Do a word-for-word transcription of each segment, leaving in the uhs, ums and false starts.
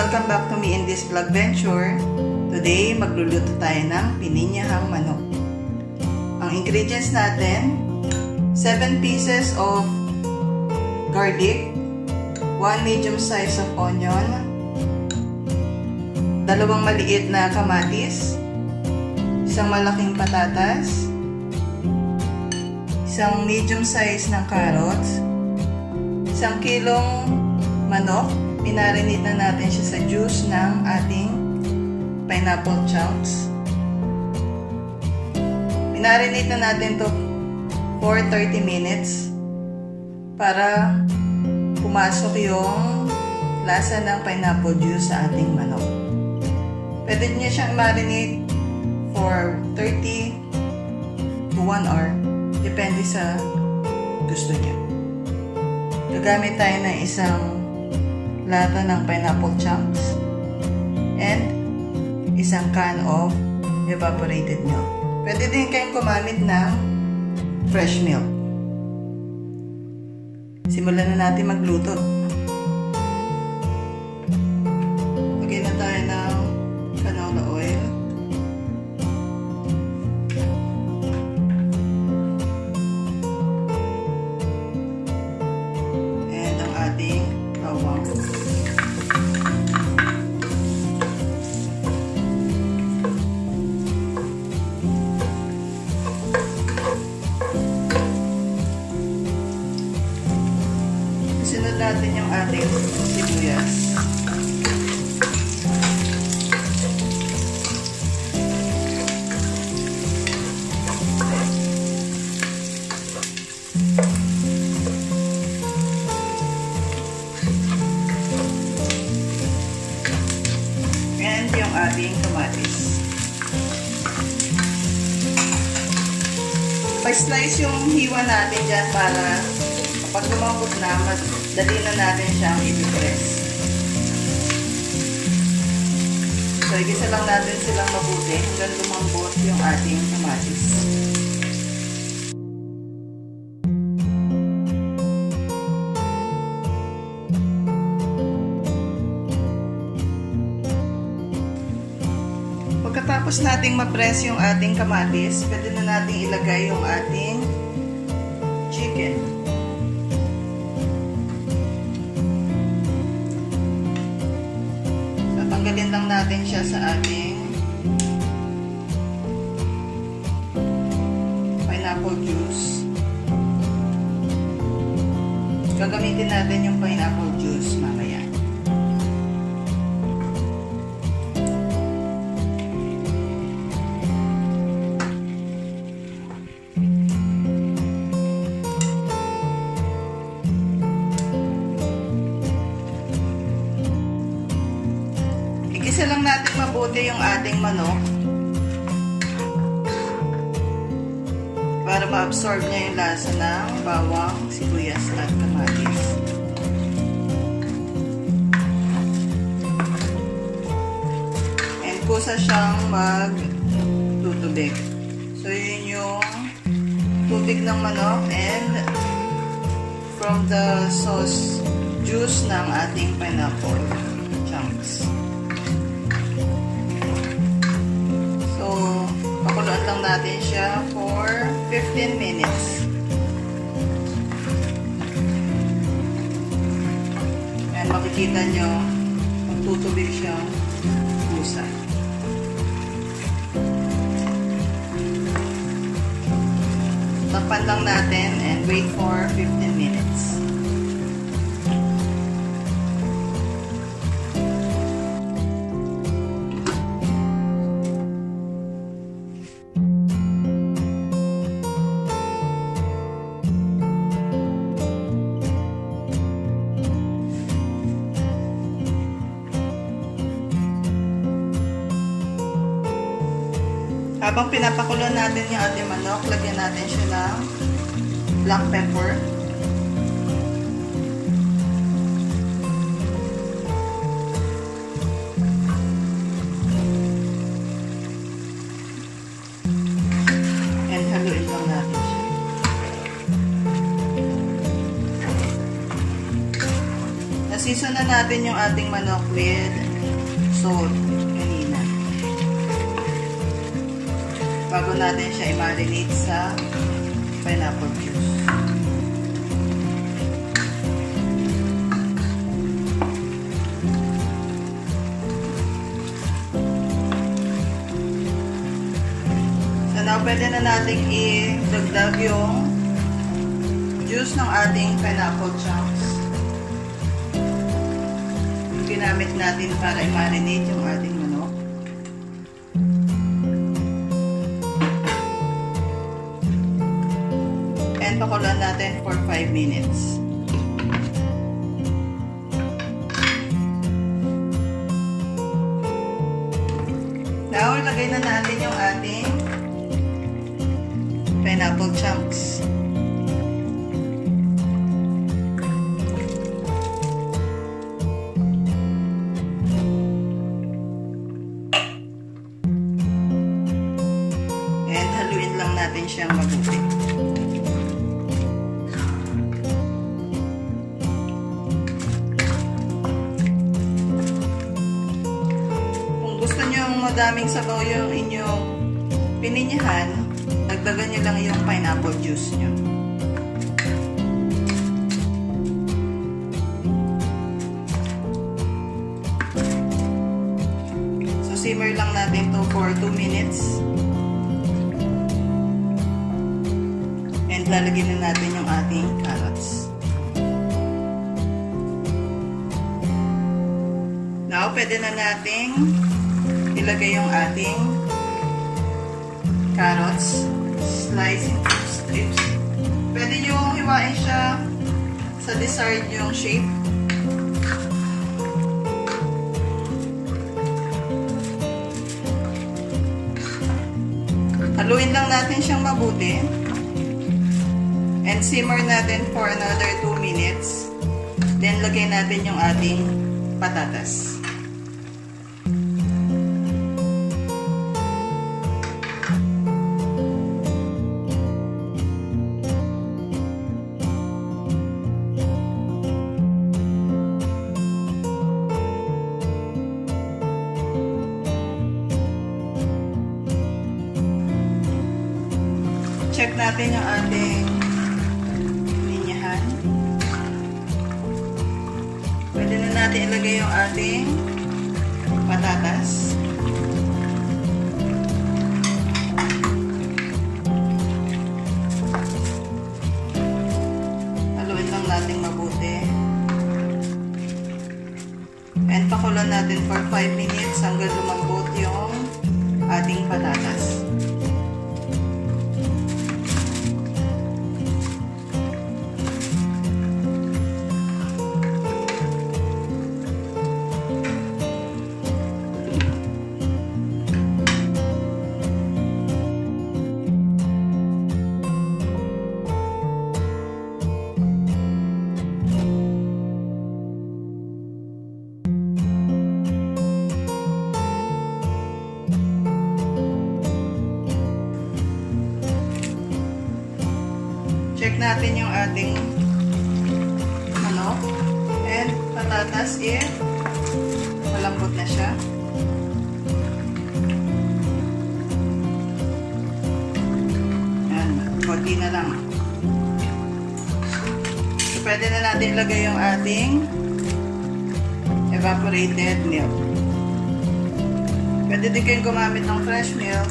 Welcome back to me in this vlog venture. Today, magluluto tayo ng pininyahang manok. Ang ingredients natin, seven pieces of garlic, one medium size of onion, dalawang maliit na kamatis, isang malaking patatas, isang medium size ng carrots, isang kilong manok. Minarinate na natin siya sa juice ng ating pineapple chunks. Minarinate na natin to for thirty minutes para pumasok yung lasa ng pineapple juice sa ating manok. Pwede niya siyang marinate for thirty to one hour. Depende sa gusto niya. Gagamit tayo ng isang lata ng pineapple chunks and isang can of evaporated milk. Pwede din kayong gumamit ng fresh milk. Simulan na natin magluto. Lagyan na tayo ng canola oil. And ang ating bawang. Sunod natin yung ating sibuyas. And yung ating kamatis. Pa-slice yung hiwa natin dyan para pag lumambot na, mas dali na natin siyang i-press. So, igisa lang natin silang mabuti hanggang lumambot yung ating kamatis. Pagkatapos nating ma-press yung ating kamatis, pwede na nating ilagay yung ating chicken. Tanggalin lang natin siya sa ating pineapple juice. Gagamitin natin yung pineapple juice mamaya. Igisa lang natin mabuti yung ating manok para ma-absorb niya yung lasa ng bawang, sibuyas at kamatis. And kusa siyang mag-tutubig. So yun yung tubig ng manok and from the sauce juice ng ating pineapple chunks. Pakuluan lang natin siya for fifteen minutes. And makikita nyo, magtutubig siya pusa. Takpan lang natin and wait for fifteen minutes. Habang pinapakulo natin yung ating manok, lagyan natin siya ng black pepper. And haluin lang natin siya. Season na natin yung ating manok with salt kanina. Bago natin siya i-marinate sa pineapple juice. So now, pwede na natin i-dagdag yung juice ng ating pineapple chunks. Yung ginamit natin para i-marinate yung ating manok. And pakulan natin for five minutes. Now, ilagay na natin yung ating pineapple chunks. And haluin lang natin siyang mabuti. Kung gusto nyo madaming sabaw yung inyong pininyahan, dagdagan nyo lang yung pineapple juice nyo. So, simmer lang natin to for two minutes. And lalagyan na natin yung ating carrots. Now, pwede na nating ilagay yung ating carrots. Slice into strips. Pwede nyo hiwain siya sa desired yung shape. Haluin lang natin siyang mabuti. And simmer natin for another two minutes. Then, lagay natin yung ating patatas. Check natin yung ating linyahan. Pwede na natin ilagay yung ating patatas. Haluin lang natin mabuti. And pakulan natin for five minutes hanggang lumambot yung ating patatas. Check natin yung ating manok and patatas if malambot na siya. Yan, konti na lang. So, pwede na natin ilagay yung ating evaporated milk. Pwede din kayong gumamit ng fresh milk.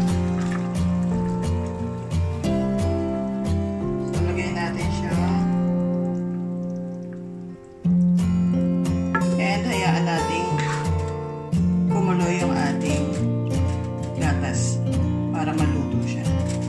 Para maluto siya.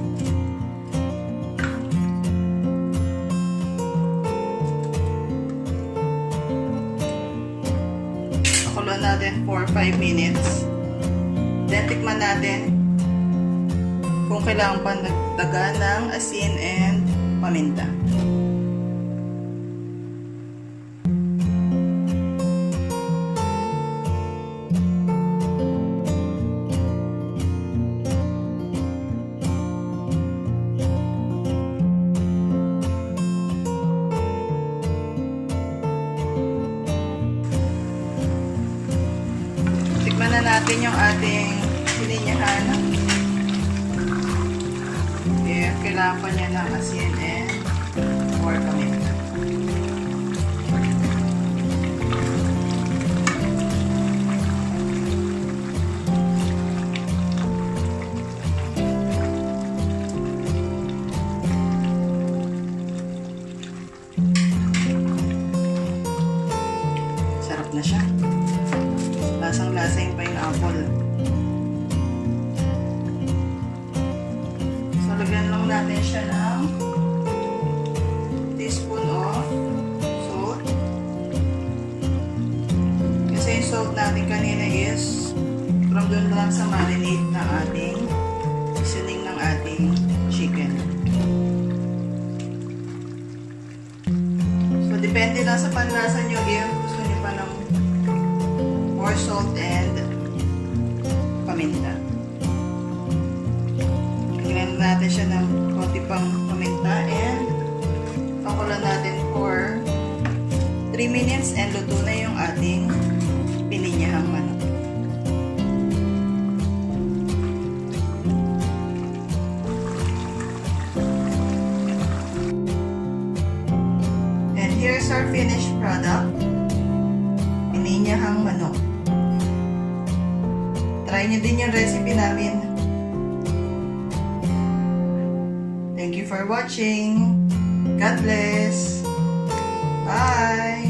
Pakuluan natin for five minutes. Then tikman natin kung kailangan pa nagdaga ng asin and paminta. Tikman na natin yung ating pininyahan. If kailangan pa niya ng asin and or paminta. Sarap na siya. Lasang-lasa yung pineapple. So, lagyan lang natin siya ng teaspoon of salt. Kasi yung salt natin kanina is from doon lang sa marinade ng ating seasoning ng ating chicken. So, depende lang sa panlasa nyo if gusto nyo pa ng more salt and paminta. Lagyan natin siya ng konti pang paminta and pakulan natin for three minutes and luto na yung ating pininyahang manok. And here's our finished product. Pininyahang manok. Try nyo din yung recipe namin. Thank you for watching. God bless. Bye!